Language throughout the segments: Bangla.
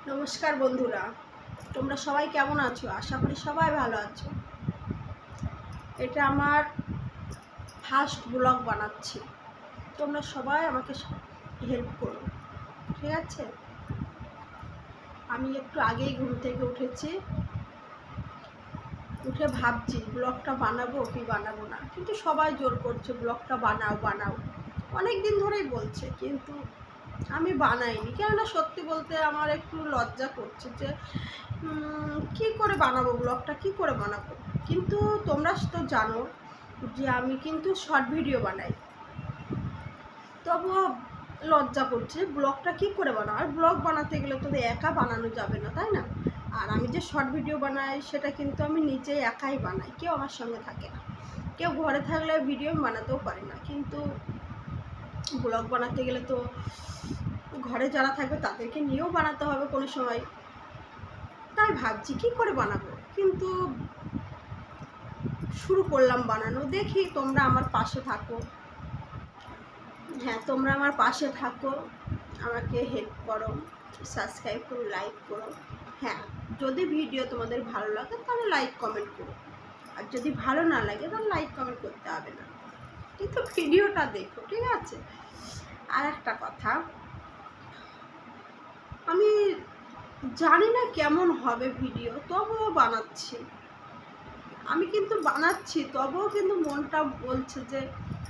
নমস্কার বন্ধুরা, তোমরা সবাই কেমন আছো? আশা করি সবাই ভালো আছো। এটা আমার ফার্স্ট ব্লগ বানাচ্ছি, তোমরা সবাই আমাকে হেল্প করো, ঠিক আছে? আমি একটু আগেই ঘুম থেকে উঠেছি, উঠে ভাবছি ব্লগটা বানাবো কি বানাবো না, কিন্তু সবাই জোর করছে ব্লগটা বানাও বানাও, অনেক দিন ধরেই বলছে, কিন্তু আমি বানাইনি। কেননা সত্যি বলতে আমার একটু লজ্জা করছে যে কি করে বানাবো, ব্লগটা কি করে বানাবো। কিন্তু তোমরা তো জানো যে আমি কিন্তু শর্ট ভিডিও বানাই, তবুও লজ্জা করছে ব্লগটা কি করে বানাবো। আর ব্লগ বানাতে গেলে তো একা বানানো যাবে না, তাই না? আর আমি যে শর্ট ভিডিও বানাই সেটা কিন্তু আমি নিজে একাই বানাই, কেউ আমার সঙ্গে থাকে না। কেউ ঘরে থাকলে ভিডিও বানাতেও পারে না, কিন্তু ব্লগ বানাতে গেলে তো ঘরে যারা থাকবে তাদেরকে নিয়েও বানাতে হবে কোনো সময়। তাই ভাবছি কি করে বানাবো, কিন্তু শুরু করলাম বানানো। দেখি তোমরা আমার পাশে থাকো, হ্যাঁ তোমরা আমার পাশে থাকো, আমাকে হেল্প করো, সাবস্ক্রাইব করো, লাইক করো। হ্যাঁ, যদি ভিডিও তোমাদের ভালো লাগে তাহলে লাইক কমেন্ট করো, আর যদি ভালো না লাগে তাহলে লাইক কমেন্ট করতে হবে না, কিন্তু ভিডিওটা দেখো, ঠিক আছে? আর একটা কথা, আমি জানি না কেমন হবে ভিডিও, তবুও বানাচ্ছি। আমি কিন্তু বানাচ্ছি, তবুও কিন্তু মনটা বলছে যে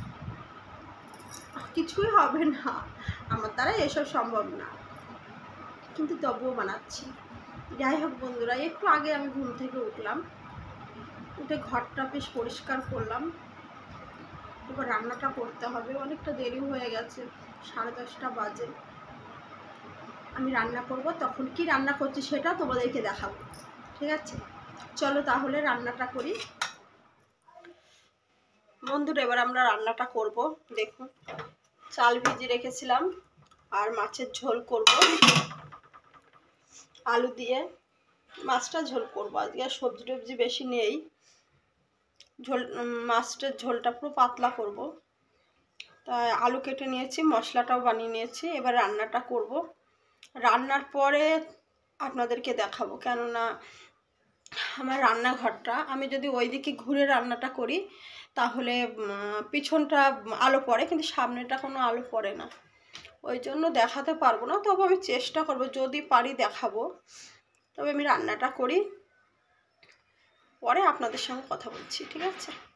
কিছুই হবে না, আমার দ্বারা এসব সম্ভব না, কিন্তু তবুও বানাচ্ছি। যাই হোক বন্ধুরা, একটু আগে আমি ঘুম থেকে উঠলাম, উঠে ঘরটা বেশ পরিষ্কার করলাম। এবার রান্নাটা করতে হবে, অনেকটা দেরি হয়ে গেছে, 10:30 বাজে। আমি রান্না করব, তখন কি রান্না করছি সেটা তোমাদেরকে দেখাবো, ঠিক আছে? চলো তাহলে রান্নাটা করি বন্ধুরা। এবার আমরা রান্নাটা করব। দেখুন, চাল ভিজিয়ে রেখেছিলাম, আর মাছের ঝোল করব, আলু দিয়ে মাছটা ঝোল করব। আজকে আর সবজি টবজি বেশি নেই, ঝোল মাছটার ঝোলটা পুরো পাতলা করব। তাই আলু কেটে নিয়েছি, মশলাটাও বানিয়ে নিয়েছি। এবার রান্নাটা করব, রান্নার পরে আপনাদেরকে দেখাবো। কেননা আমার রান্নাঘরটা, আমি যদি ওই দিকে ঘুরে রান্নাটা করি তাহলে পিছনটা আলো পড়ে, কিন্তু সামনেটা কোনো আলো পড়ে না, ওই জন্য দেখাতে পারবো না। তবে আমি চেষ্টা করব, যদি পারি দেখাবো। তবে আমি রান্নাটা করি, পরে আপনাদের সঙ্গে কথা বলছি, ঠিক আছে?